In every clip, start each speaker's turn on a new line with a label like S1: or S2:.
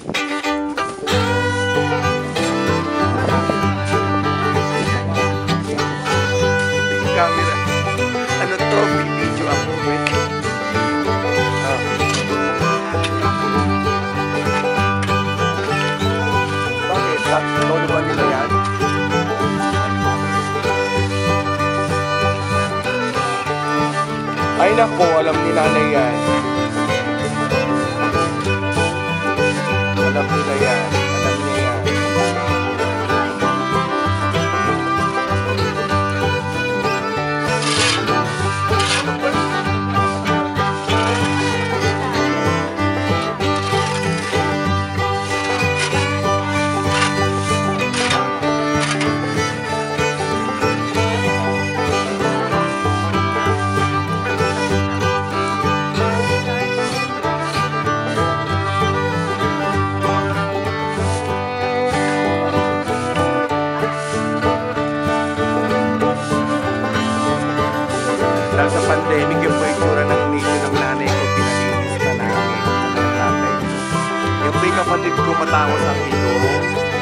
S1: Camera. Ano to? Video ako, eh. Bakit? Tolo ba nila yan? Ay nako, alam ni nanay yan. Alam nila yan. Alam niya yan. Dahil sa pandemic, yung po itsura ng nicho ng nanay ko, pinalinis na namin ng tatay ko. Yung po yung kapatid ko matangos ang ilong.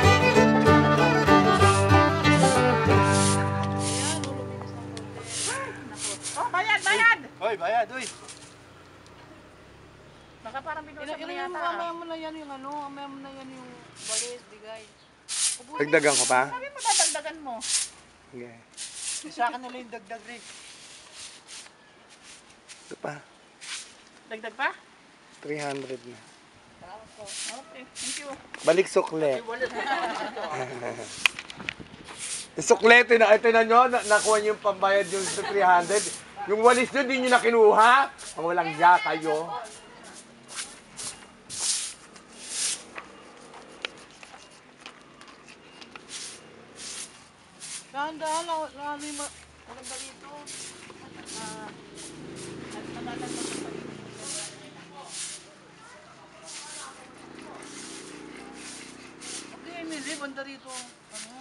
S2: Oh, bayad, bayad!
S1: Hoy, bayad, uy!
S2: Baka parang binusan mo yata.
S3: Mamaya mo na yan yung ano, mamaya mo na yan yung balis, bigay.
S1: Dagdagan ko pa?
S2: Sabi mo dadagdagan mo.
S1: Sige.
S3: Sa akin nila yung dagdag rin.
S1: Ito pa.
S2: Dagdag pa?
S1: 300 na.
S2: Okay, thank you.
S1: Balik sukle. Sukle, ito na nyo, nakuha nyo yung pambayad yung 300. Yung walis nyo, di nyo na kinuha. Ang walang ya kayo.
S3: Dahan-dahan, lalo yung maganda dito. Okay, Emily, banda rito. Ano?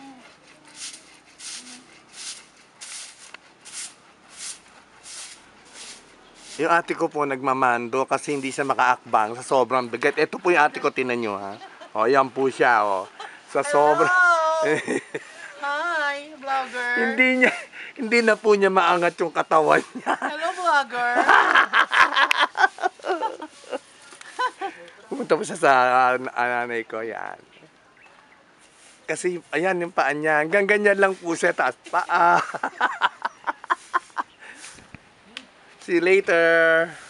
S1: Yung ate ko po nagmamando kasi hindi siya makaakbang sa sobrang bigat. Ito po yung ate ko, tinan nyo ha. O, yan po siya o. Sa sobrang...
S3: Hi, vlogger.
S1: Hindi na po niya maangat yung katawan niya.
S3: Hello, vlogger.
S1: Pumunta po siya sa nanay ko, yan. Kasi, ayan yung paa niya. Hanggang ganyan lang po siya, taas paa. See you later.